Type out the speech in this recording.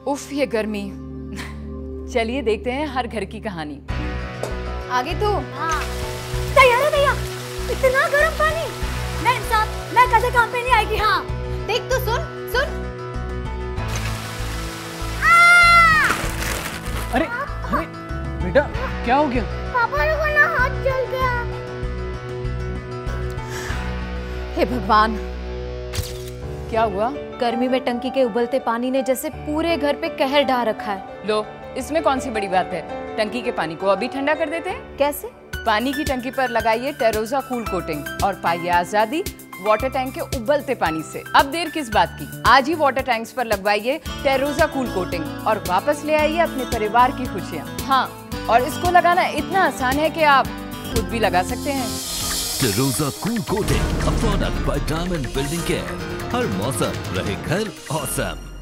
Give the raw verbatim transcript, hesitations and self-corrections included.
उफ ये गर्मी। चलिए देखते हैं हर घर की कहानी। आगे तो हाँ। तैयार है भैया? इतना गर्म पानी? मैं इंसान, मैं कदे काम पे नहीं आएगी। हाँ देख तो, सुन सुन। अरे अरे बेटा क्या हो गया? पापा लोगों ना हाथ जल गया। हे भगवान, क्या हुआ? गर्मी में टंकी के उबलते पानी ने जैसे पूरे घर पे कहर ढा रखा है। लो, इसमें कौन सी बड़ी बात है? टंकी के पानी को अभी ठंडा कर देते हैं। कैसे? पानी की टंकी पर लगाइए टेरोजा कूल कोटिंग और पाइए आजादी वाटर टैंक के उबलते पानी से। अब देर किस बात की, आज ही वाटर टैंक्स पर लगवाइए टेरोजा कूल कोटिंग और वापस ले आइए अपने परिवार की खुशियाँ। हाँ, और इसको लगाना इतना आसान है कि आप खुद भी लगा सकते हैं। टेरोजा cool coating, a product by diamond building care. हर मौसम रहे घर औसम।